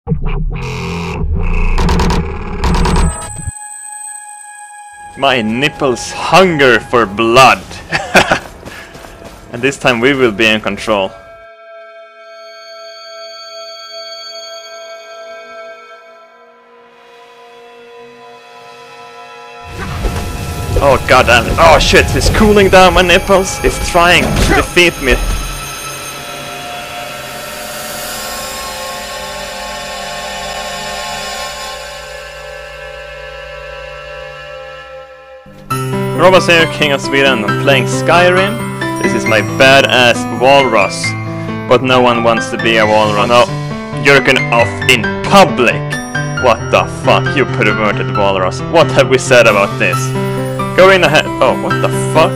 My nipples hunger for blood. And this time we will be in control. Oh god damn it. Oh shit, it's cooling down my nipples. It's trying to defeat me. Robas here, King of Sweden. I'm playing Skyrim. This is my badass walrus. But no one wants to be a walrus. No, jerking off in public. What the fuck, you perverted walrus. What have we said about this? Go in ahead. Oh, what the fuck?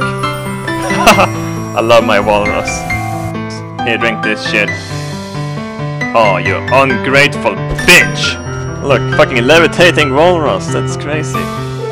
I love my walrus. Here, drink this shit. Oh, you ungrateful bitch! Look, fucking levitating walrus. That's crazy.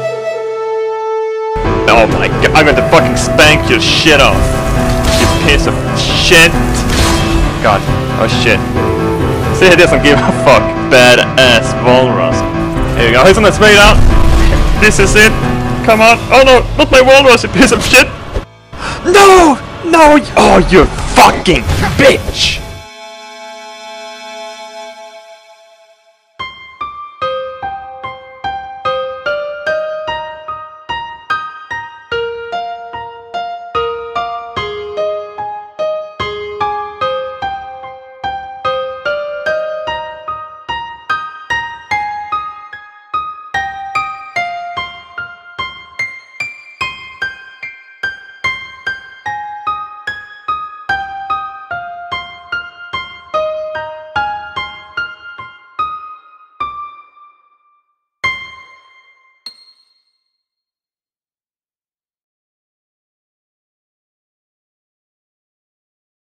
Oh my god, I'm going to fucking spank your shit off. You piece of shit. God, oh shit. See, he doesn't give a fuck. Badass walrus. Here you go, he's on his way down. This is it. Come on. Oh no, not my walrus, you piece of shit. No! No! Oh, you fucking bitch!